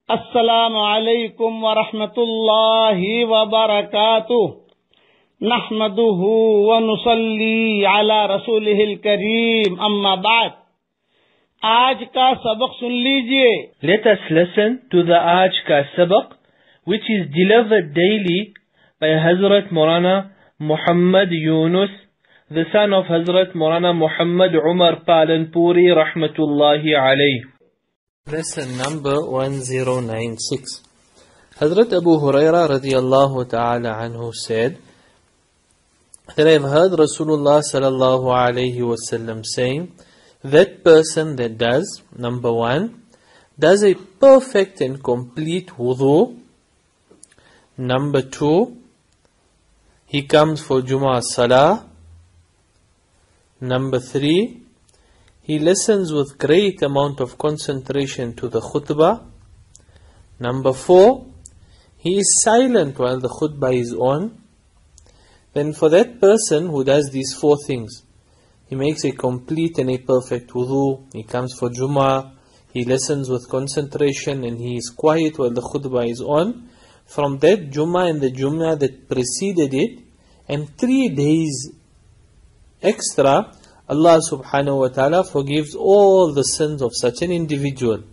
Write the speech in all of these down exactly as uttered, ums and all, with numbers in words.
السلام عليكم ورحمة الله وبركاته. نحمده ونصلي على رسوله الكريم. أما بعد. आज का सबक सुन लीजिए. Let us listen to the Aaj ka sabaq, which is delivered daily by Hazrat Maulana Muhammad Yunus, the son of Hazrat Maulana Muhammad Umar Palanpuri rahmatullahi alayh. Lesson number one zero nine six. Hazrat Abu Huraira radiyallahu ta'ala anhu said that I have heard Rasulullah sallallahu alayhi wasallam saying, that person that does, number one, does a perfect and complete wudu. Number two, he comes for Jumu'ah Salah. Number three, he listens with great amount of concentration to the khutbah. Number four, he is silent while the khutbah is on. Then for that person who does these four things, he makes a complete and a perfect wudu, he comes for Jumu'ah, he listens with concentration and he is quiet while the khutbah is on. From that Jumu'ah and the Jumu'ah that preceded it, and three days extra, Allah subhanahu wa ta'ala forgives all the sins of such an individual.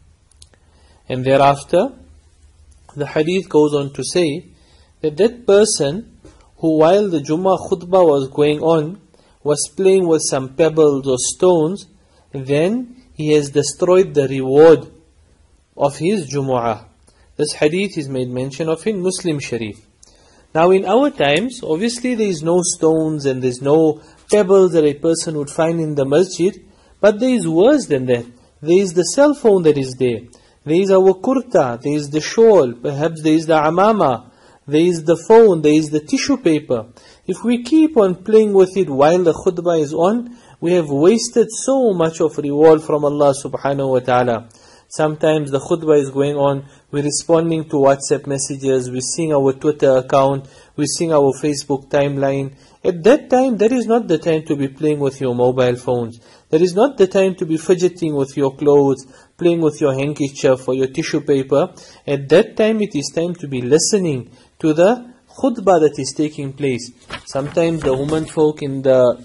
And thereafter, the hadith goes on to say that that person who while the Jumu'ah khutbah was going on, was playing with some pebbles or stones, then he has destroyed the reward of his Jumu'ah. This hadith is made mention of in Muslim Sharif. Now in our times, obviously there is no stones and there is no pebbles that a person would find in the masjid, but there is worse than that. There is the cell phone that is there. There is our kurta, there is the shawl, perhaps there is the amama, there is the phone, there is the tissue paper. If we keep on playing with it while the khutbah is on, we have wasted so much of reward from Allah subhanahu wa ta'ala. Sometimes the khutbah is going on, we're responding to WhatsApp messages, we're seeing our Twitter account, we're seeing our Facebook timeline. At that time, that is not the time to be playing with your mobile phones. That is not the time to be fidgeting with your clothes, playing with your handkerchief or your tissue paper. At that time, it is time to be listening to the khutbah that is taking place. Sometimes the women folk in the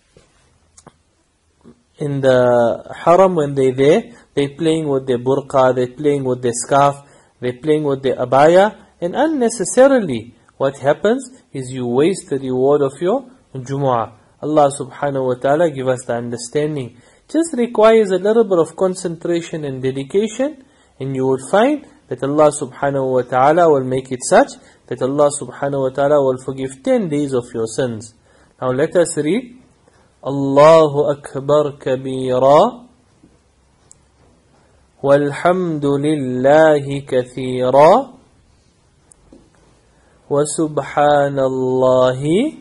in the haram, when they're there, they're playing with their burqa, they're playing with their scarf, they're playing with their abaya, and unnecessarily what happens is you waste the reward of your Jumu'ah. Allah subhanahu wa ta'ala give us the understanding. Just requires a little bit of concentration and dedication, and you will find that Allah subhanahu wa ta'ala will make it such that Allah subhanahu wa ta'ala will forgive ten days of your sins. Now let us read. Allahu Akbar Kabira Walhamdulillahi Kathira Wa Subhanallahi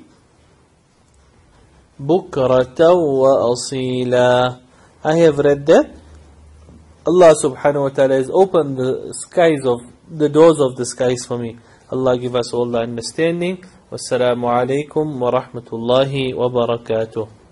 Bukratan wa Asila. I have read that Allah subhanahu wa ta'ala has opened the skies of the doors of the skies for me. Allah give us all the understanding. Wassalamu alaikum wa rahmatullahi wa barakatuh.